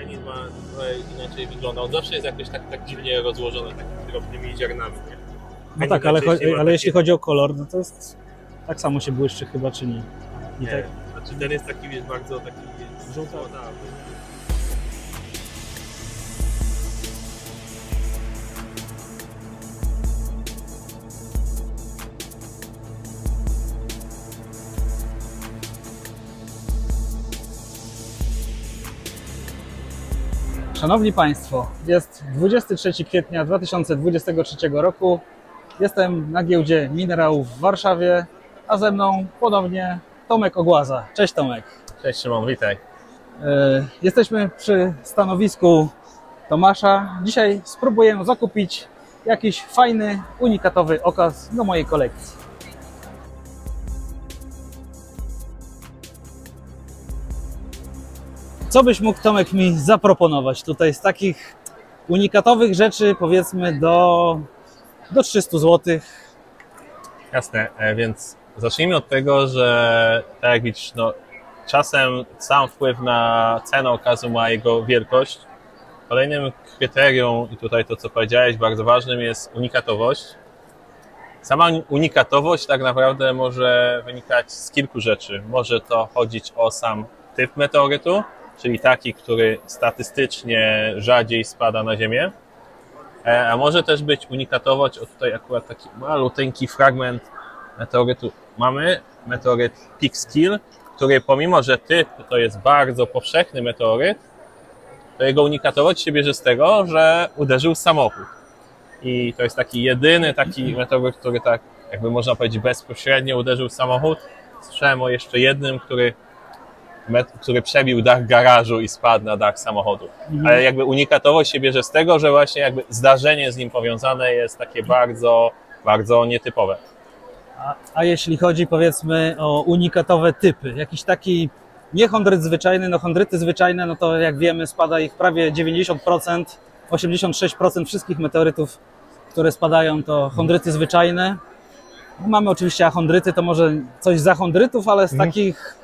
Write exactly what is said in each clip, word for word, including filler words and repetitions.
mechanizm ma trochę inaczej wygląda. On zawsze jest jakoś tak, tak dziwnie rozłożony, takimi drobnymi ziarnami. Nie? No tak, ale, cho ale jeśli chodzi o kolor, no to jest tak samo się błyszczy chyba, czy nie? I nie, tak... znaczy ten jest taki, wiesz, bardzo taki żółto. Szanowni Państwo, jest dwudziestego trzeciego kwietnia dwa tysiące dwudziestego trzeciego roku. Jestem na giełdzie minerałów w Warszawie, a ze mną ponownie Tomek Ogłaza. Cześć Tomek. Cześć Szymon, witaj. Jesteśmy przy stanowisku Tomasza. Dzisiaj spróbujemy zakupić jakiś fajny, unikatowy okaz do mojej kolekcji. Co byś mógł, Tomek, mi zaproponować tutaj z takich unikatowych rzeczy, powiedzmy do, do trzystu złotych? Jasne, więc zacznijmy od tego, że tak jak widzisz, no, czasem sam wpływ na cenę okazu ma jego wielkość. Kolejnym kryterium, i tutaj to co powiedziałeś, bardzo ważnym, jest unikatowość. Sama unikatowość tak naprawdę może wynikać z kilku rzeczy. Może to chodzić o sam typ meteorytu, czyli taki, który statystycznie rzadziej spada na Ziemię. A może też być unikatowość, o tutaj akurat taki maluteńki fragment meteorytu mamy, meteoryt Peekskill, który pomimo, że typ to jest bardzo powszechny meteoryt, to jego unikatowość się bierze z tego, że uderzył samochód. I to jest taki jedyny taki meteoryt, który tak jakby można powiedzieć bezpośrednio uderzył samochód. Słyszałem o jeszcze jednym, który który przebił dach garażu i spadł na dach samochodu. Mhm. Ale jakby unikatowość się bierze z tego, że właśnie jakby zdarzenie z nim powiązane jest takie bardzo, bardzo nietypowe. A, a jeśli chodzi, powiedzmy, o unikatowe typy, jakiś taki nie chondryt zwyczajny, no chondryty zwyczajne, no to jak wiemy spada ich prawie dziewięćdziesiąt procent, osiemdziesiąt sześć procent wszystkich meteorytów, które spadają, to chondryty zwyczajne. Mamy oczywiście achondryty, to może coś z achondrytów, ale z mhm. takich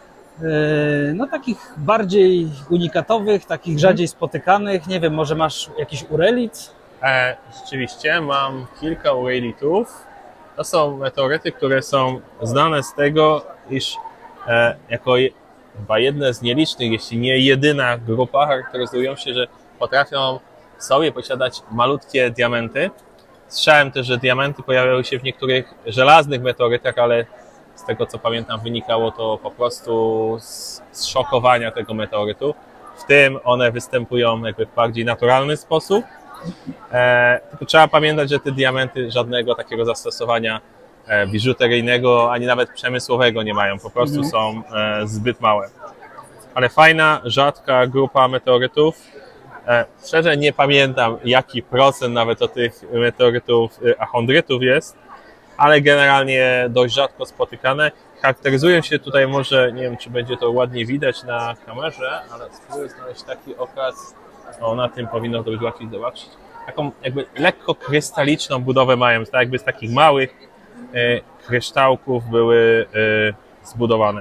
no takich bardziej unikatowych, takich rzadziej spotykanych, nie wiem, może masz jakiś urelit? E, rzeczywiście, mam kilka urelitów. To są meteoryty, które są znane z tego, iż e, jako chyba jedne z nielicznych, jeśli nie jedyna grupa, charakteryzują się, że potrafią w sobie posiadać malutkie diamenty. Słyszałem też, że diamenty pojawiały się w niektórych żelaznych meteorytach, ale z tego co pamiętam wynikało to po prostu z, z szokowania tego meteorytu. W tym one występują jakby w bardziej naturalny sposób. E, tylko trzeba pamiętać, że te diamenty żadnego takiego zastosowania e, biżuteryjnego ani nawet przemysłowego nie mają. Po prostu mhm. są e, zbyt małe. Ale fajna, rzadka grupa meteorytów. E, szczerze nie pamiętam jaki procent nawet od tych meteorytów e, achondrytów jest, ale generalnie dość rzadko spotykane. Charakteryzują się tutaj może, nie wiem czy będzie to ładnie widać na kamerze, ale spróbuję znaleźć taki okaz, o na tym powinno to być łatwiej zobaczyć. Taką jakby lekko krystaliczną budowę mają, tak jakby z takich małych e, kryształków były e, zbudowane.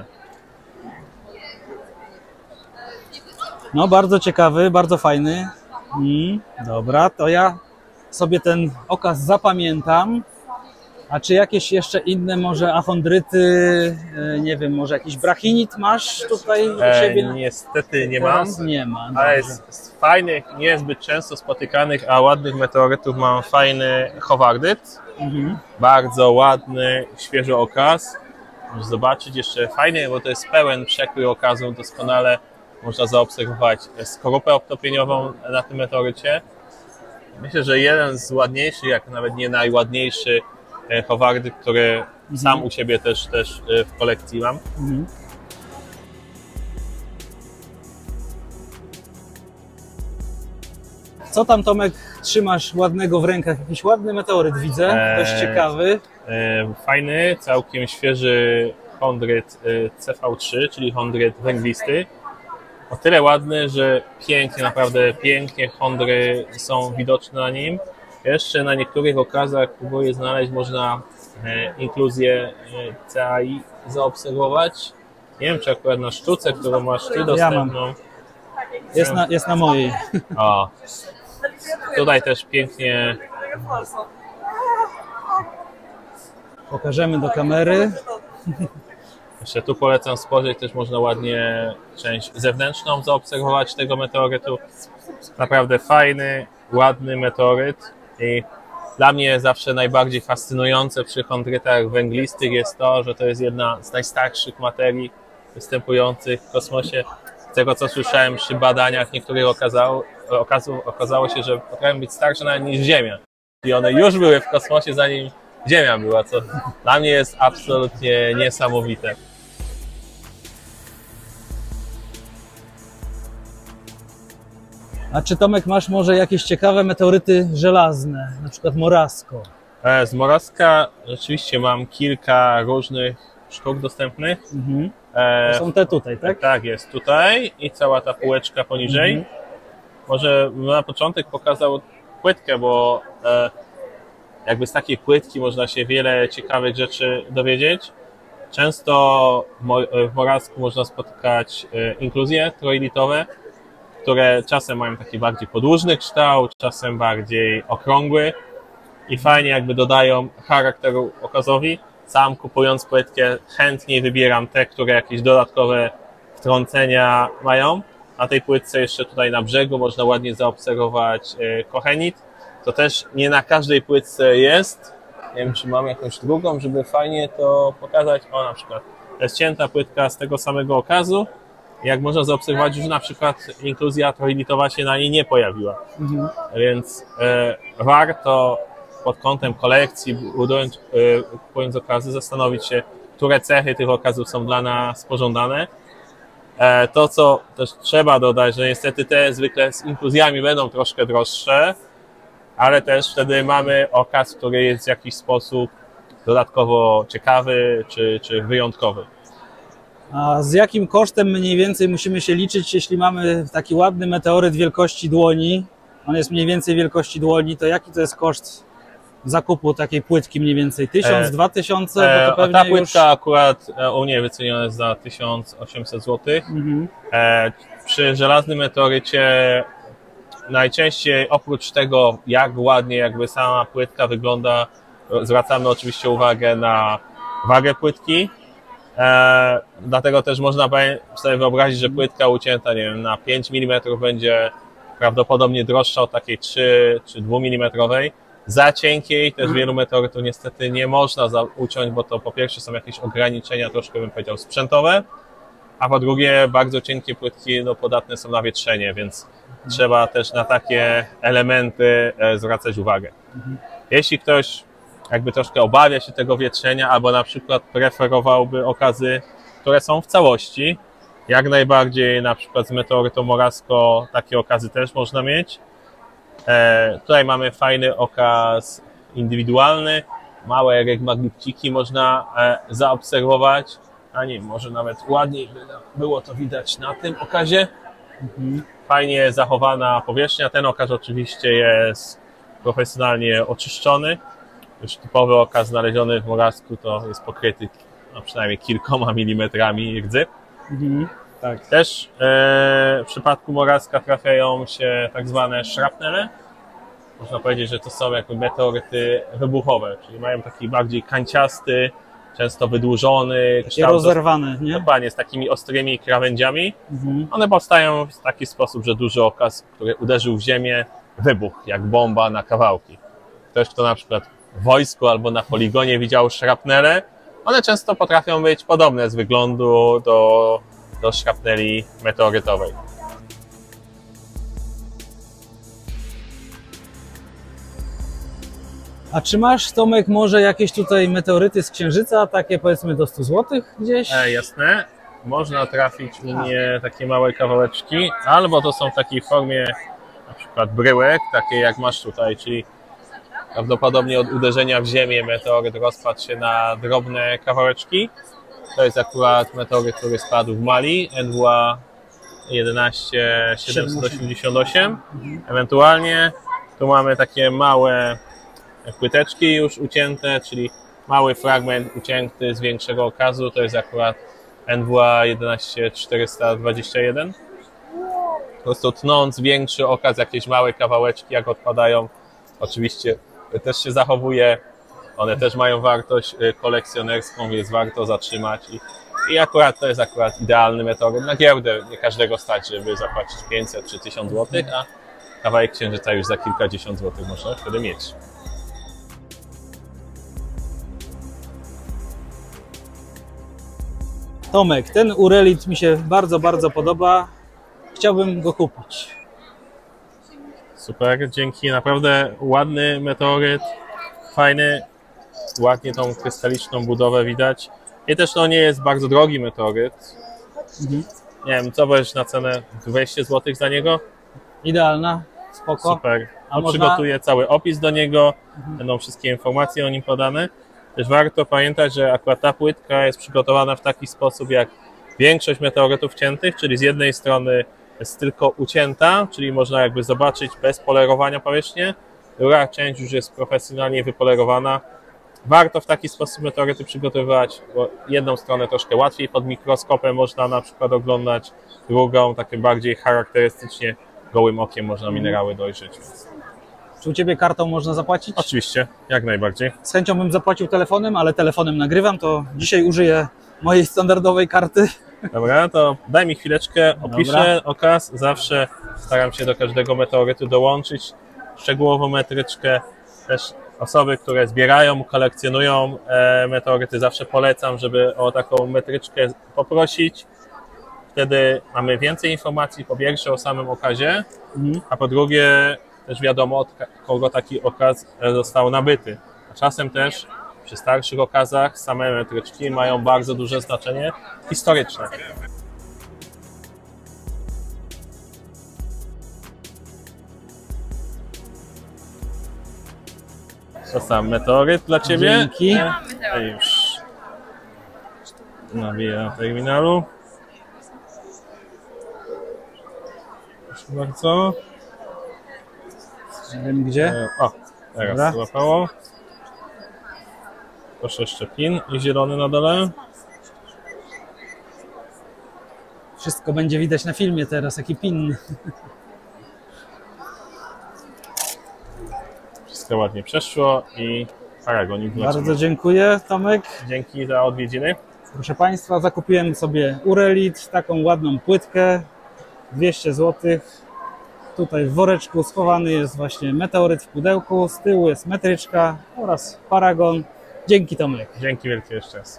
No bardzo ciekawy, bardzo fajny. Mm, dobra, to ja sobie ten okaz zapamiętam. A czy jakieś jeszcze inne może achondryty, nie wiem, może jakiś brachinit masz tutaj u siebie? E, niestety nie Teraz mam, nie ma, ale z, z fajnych, niezbyt często spotykanych, a ładnych meteorytów mam fajny howardyt. Mhm. Bardzo ładny, świeży okaz. Możesz zobaczyć jeszcze fajny, bo to jest pełen przekrój okazu, doskonale można zaobserwować skorupę obtopieniową na tym meteorycie. Myślę, że jeden z ładniejszych, jak nawet nie najładniejszy howardyt, który mhm. sam u siebie też, też w kolekcji mam. Mhm. Co tam, Tomek, trzymasz ładnego w rękach? Jakiś ładny meteoryt widzę, eee, dość ciekawy. E, fajny, całkiem świeży chondryt C V trzy, czyli chondryt węglisty. O tyle ładny, że pięknie, naprawdę pięknie chondry są widoczne na nim. Jeszcze na niektórych okazach próbuję znaleźć, można e, inkluzję e, C A I zaobserwować. Nie wiem, czy akurat na sztuce, którą masz ty dostępną, Jest na, jest na mojej. O, tutaj też pięknie. Pokażemy do kamery. Jeszcze tu polecam spojrzeć, też można ładnie część zewnętrzną zaobserwować tego meteorytu. Naprawdę fajny, ładny meteoryt i dla mnie zawsze najbardziej fascynujące przy chondrytach węglistych jest to, że to jest jedna z najstarszych materii występujących w kosmosie. Z tego co słyszałem przy badaniach niektórych okazało, okazało, okazało się, że potrafią być starsze nawet niż Ziemia. I one już były w kosmosie zanim Ziemia była, co dla mnie jest absolutnie niesamowite. A czy Tomek masz może jakieś ciekawe meteoryty żelazne, na przykład Morasko? Z Moraska rzeczywiście mam kilka różnych sztuk dostępnych. Mhm. E, To są te tutaj, tak? Tak, jest tutaj i cała ta półeczka poniżej. Mhm. Może na początek pokazał płytkę, bo e, jakby z takiej płytki można się wiele ciekawych rzeczy dowiedzieć. Często w Morasku można spotkać inkluzje trojlitowe, które czasem mają taki bardziej podłużny kształt, czasem bardziej okrągły i fajnie jakby dodają charakteru okazowi. Sam kupując płytkę chętniej wybieram te, które jakieś dodatkowe wtrącenia mają. Na tej płytce jeszcze tutaj na brzegu można ładnie zaobserwować kochenit. To też nie na każdej płytce jest. Nie wiem, czy mam jakąś drugą, żeby fajnie to pokazać. O, na przykład to jest cięta płytka z tego samego okazu. Jak można zaobserwować, już na przykład inkluzja trojlitowa się na niej nie pojawiła. Mhm. Więc e, warto pod kątem kolekcji, budując, e, kupując okazy, zastanowić się, które cechy tych okazów są dla nas pożądane. E, to, co też trzeba dodać, że niestety te zwykle z inkluzjami będą troszkę droższe, ale też wtedy mamy okaz, który jest w jakiś sposób dodatkowo ciekawy czy, czy wyjątkowy. A z jakim kosztem mniej więcej musimy się liczyć, jeśli mamy taki ładny meteoryt wielkości dłoni, on jest mniej więcej wielkości dłoni, to jaki to jest koszt zakupu takiej płytki mniej więcej? Tysiąc, e, dwa tysiące? E, bo to pewnie a ta płytka już... akurat u mnie wyceniona jest za tysiąc osiemset złotych. Mhm. E, przy żelaznym meteorycie najczęściej oprócz tego, jak ładnie jakby sama płytka wygląda, zwracamy oczywiście uwagę na wagę płytki. E, dlatego też można sobie wyobrazić, że płytka ucięta, nie wiem, na pięć milimetrów będzie prawdopodobnie droższa od takiej trzy czy dwumilimetrowej. Za cienkiej też wielu meteorytów niestety nie można uciąć, bo to po pierwsze są jakieś ograniczenia, troszkę bym powiedział sprzętowe, a po drugie bardzo cienkie płytki no, podatne są na wietrzenie, więc trzeba też na takie elementy zwracać uwagę. Jeśli ktoś jakby troszkę obawia się tego wietrzenia, albo na przykład preferowałby okazy, które są w całości, jak najbardziej na przykład z meteorytą Morasko takie okazy też można mieć. E, tutaj mamy fajny okaz indywidualny, małe regmaglipciki można e, zaobserwować, a nie, może nawet ładniej by było to widać na tym okazie. Mhm. Fajnie zachowana powierzchnia, ten okaz oczywiście jest profesjonalnie oczyszczony. Już typowy okaz znaleziony w Morasku to jest pokryty no, przynajmniej kilkoma milimetrami rdzy. Mhm, tak. Też e, w przypadku Moraska trafiają się tak zwane szrapnele. Można powiedzieć, że to są jakby meteoryty wybuchowe, czyli mają taki bardziej kanciasty, często wydłużony. Takie rozerwane, nie? Dokładnie, z takimi ostrymi krawędziami. Mhm. One powstają w taki sposób, że duży okaz, który uderzył w ziemię, wybuchł jak bomba na kawałki. Ktoś, kto na przykład w wojsku albo na poligonie widział szrapnele, one często potrafią być podobne z wyglądu do, do szrapneli meteorytowej. A czy masz, Tomek, może jakieś tutaj meteoryty z Księżyca, takie powiedzmy do stu złotych gdzieś? E, jasne. Można trafić u mnie takie małe kawałeczki, albo to są w takiej formie na przykład bryłek, takie jak masz tutaj, czyli prawdopodobnie od uderzenia w ziemię meteoryt rozpadł się na drobne kawałeczki. To jest akurat meteoryt, który spadł w Mali, N W A jedenaście siedemset osiemdziesiąt osiem. Ewentualnie tu mamy takie małe płyteczki już ucięte, czyli mały fragment ucięty z większego okazu. To jest akurat N W A jedenaście czterysta dwadzieścia jeden. prostu tnąc większy okaz, jakieś małe kawałeczki jak odpadają, oczywiście też się zachowuje, one też mają wartość kolekcjonerską, więc warto zatrzymać i, i akurat to jest akurat idealny meteoryt na giełdę. Nie każdego stać, żeby zapłacić pięćset czy tysiąc złotych, a kawałek księżyca już za kilkadziesiąt złotych można wtedy mieć. Tomek, ten urelit mi się bardzo, bardzo podoba. Chciałbym go kupić. Super, dzięki. Naprawdę ładny meteoryt, fajny, ładnie tą krystaliczną budowę widać. I też to nie jest bardzo drogi meteoryt. Mhm. Nie wiem, co powiesz na cenę dwieście złotych za niego? Idealna, spoko. Super. A można... Przygotuję cały opis do niego, mhm. Będą wszystkie informacje o nim podane. Też warto pamiętać, że akurat ta płytka jest przygotowana w taki sposób jak większość meteorytów ciętych, czyli z jednej strony jest tylko ucięta, czyli można jakby zobaczyć bez polerowania powierzchnię. Druga część już jest profesjonalnie wypolerowana. Warto w taki sposób meteoryty przygotowywać, bo jedną stronę troszkę łatwiej pod mikroskopem można na przykład oglądać, drugą takie bardziej charakterystycznie gołym okiem można minerały dojrzeć. Czy u Ciebie kartą można zapłacić? Oczywiście, jak najbardziej. Z chęcią bym zapłacił telefonem, ale telefonem nagrywam, to dzisiaj użyję mojej standardowej karty. Dobra, to daj mi chwileczkę, opiszę Dobra. okaz. Zawsze staram się do każdego meteorytu dołączyć szczegółową metryczkę. Też osoby, które zbierają, kolekcjonują e, meteoryty, zawsze polecam, żeby o taką metryczkę poprosić. Wtedy mamy więcej informacji, po pierwsze o samym okazie, mhm. a po drugie też wiadomo, od kogo taki okaz został nabyty. A czasem też przy starszych okazach same metryczki mają bardzo duże znaczenie historyczne. To sam meteoryt dla Ciebie. Dzięki. Ja już nawijam terminalu. Proszę bardzo. Nie wiem gdzie. O, teraz złapało. Proszę jeszcze pin i zielony na dole. Wszystko będzie widać na filmie teraz, jaki pin. Wszystko ładnie przeszło i paragonik wlecimy. Bardzo dziękuję, Tomek. Dzięki za odwiedziny. Proszę Państwa, zakupiłem sobie urelit, taką ładną płytkę, dwieście złotych. Tutaj w woreczku schowany jest właśnie meteoryt w pudełku, z tyłu jest metryczka oraz paragon. Dzięki, Tomek. Dzięki wielkie jeszcze raz.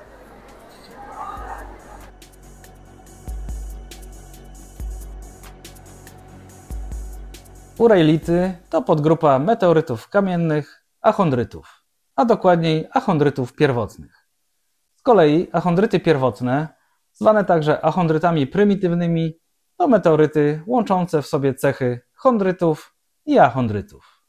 Urejlity to podgrupa meteorytów kamiennych achondrytów, a dokładniej achondrytów pierwotnych. Z kolei achondryty pierwotne, zwane także achondrytami prymitywnymi, to meteoryty łączące w sobie cechy chondrytów i achondrytów.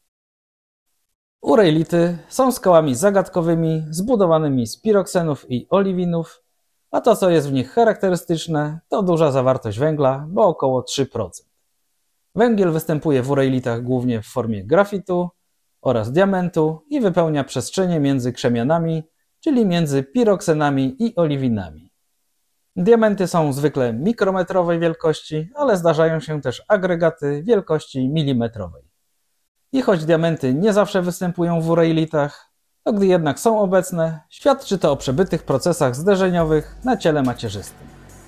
Urejlity są skałami zagadkowymi, zbudowanymi z piroksenów i oliwinów, a to, co jest w nich charakterystyczne, to duża zawartość węgla, bo około trzy procent. Węgiel występuje w urejlitach głównie w formie grafitu oraz diamentu i wypełnia przestrzenie między krzemianami, czyli między piroksenami i oliwinami. Diamenty są zwykle mikrometrowej wielkości, ale zdarzają się też agregaty wielkości milimetrowej. I choć diamenty nie zawsze występują w urejlitach, to gdy jednak są obecne, świadczy to o przebytych procesach zderzeniowych na ciele macierzystym.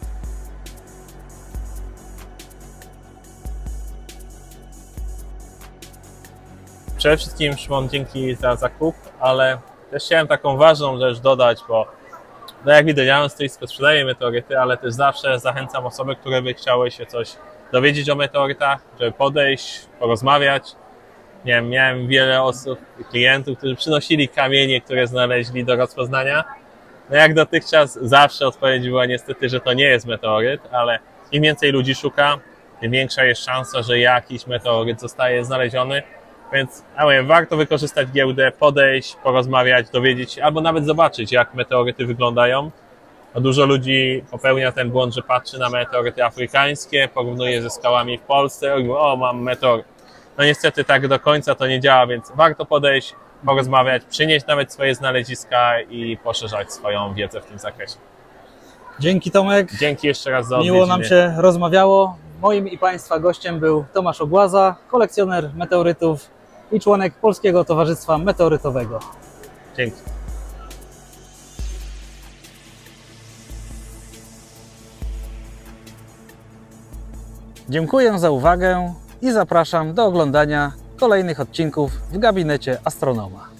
Przede wszystkim, Szymon, dzięki za zakup, ale też chciałem taką ważną rzecz dodać, bo no jak widać, ja mam stoisko, sprzedaję meteoryty, ale też zawsze zachęcam osoby, które by chciały się coś dowiedzieć o meteorytach, żeby podejść, porozmawiać. Nie wiem, miałem wiele osób, klientów, którzy przynosili kamienie, które znaleźli do rozpoznania. No jak dotychczas zawsze odpowiedź była niestety, że to nie jest meteoryt, ale im więcej ludzi szuka, tym większa jest szansa, że jakiś meteoryt zostaje znaleziony. Więc ja mówię, warto wykorzystać giełdę, podejść, porozmawiać, dowiedzieć się, albo nawet zobaczyć, jak meteoryty wyglądają. No dużo ludzi popełnia ten błąd, że patrzy na meteoryty afrykańskie, porównuje ze skałami w Polsce, i mówi, o, mam meteoryt. No niestety tak do końca to nie działa, więc warto podejść, porozmawiać, przynieść nawet swoje znaleziska i poszerzać swoją wiedzę w tym zakresie. Dzięki, Tomek. Dzięki jeszcze raz za odwiedziny. Miło nam się rozmawiało. Moim i Państwa gościem był Tomasz Ogłaza, kolekcjoner meteorytów i członek Polskiego Towarzystwa Meteorytowego. Dzięki. Dziękuję za uwagę i zapraszam do oglądania kolejnych odcinków w gabinecie astronoma.